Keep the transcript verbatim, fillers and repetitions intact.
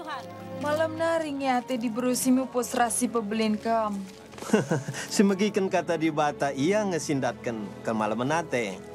Tuhan. Malam naring ya te diberusimu pos rasi pebelin kam. Semagikan kata di bata ia ngesindatkan ke malam nate.